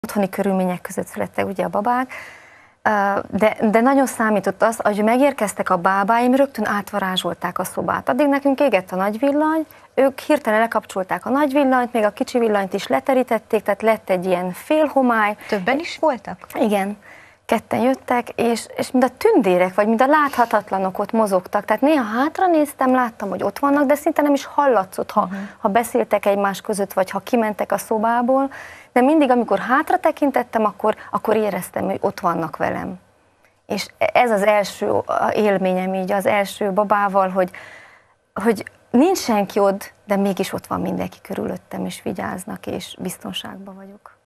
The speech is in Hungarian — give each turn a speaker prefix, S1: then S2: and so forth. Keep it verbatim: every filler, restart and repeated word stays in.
S1: Otthoni körülmények között születtek ugye a babák, de, de nagyon számított az, hogy megérkeztek a bábáim, rögtön átvarázsolták a szobát. Addig nekünk égett a nagy villany, ők hirtelen lekapcsolták a nagy villanyt, még a kicsi villanyt is leterítették, tehát lett egy ilyen félhomály.
S2: Többen is voltak?
S1: Igen, ketten jöttek, és, és mint a tündérek, vagy mint a láthatatlanok ott mozogtak. Tehát néha hátra néztem, láttam, hogy ott vannak, de szinte nem is hallatszott, ha, uh-huh. ha beszéltek egymás között, vagy ha kimentek a szobából. De mindig, amikor hátra tekintettem, akkor, akkor éreztem, hogy ott vannak velem. És ez az első élményem így, az első babával, hogy, hogy nincs senki ott, de mégis ott van mindenki körülöttem, és vigyáznak, és biztonságban vagyok.